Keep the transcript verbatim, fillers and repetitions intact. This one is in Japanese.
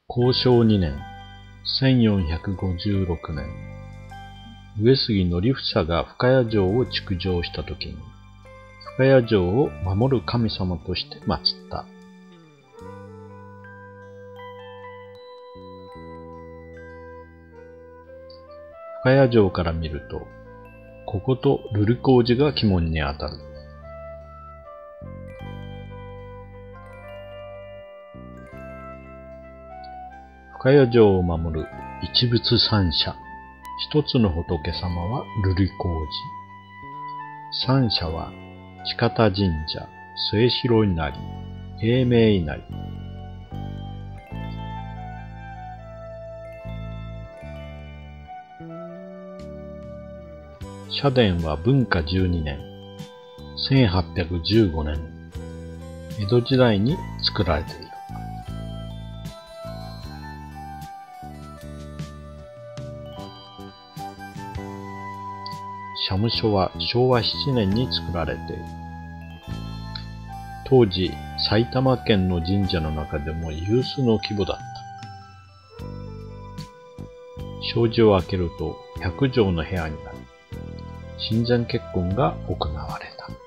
こうしょうにねん、せんよんひゃくごじゅうろくねん、上杉範房が深谷城を築城したときに、深谷城を守る神様として祀った。深谷城から見ると、ここと瑠璃光寺が鬼門にあたる。深谷城を守る一仏三社。一つの仏様は瑠璃光寺。三社は千方神社、末広稲荷、永明稲荷。社殿は文化じゅうにねん、せんはっぴゃくじゅうごねん、江戸時代に作られている。社務所はしょうわななねんに作られている。当時、埼玉県の神社の中でも有数の規模だった。障子を開けると百畳の部屋になり、神前結婚が行われた。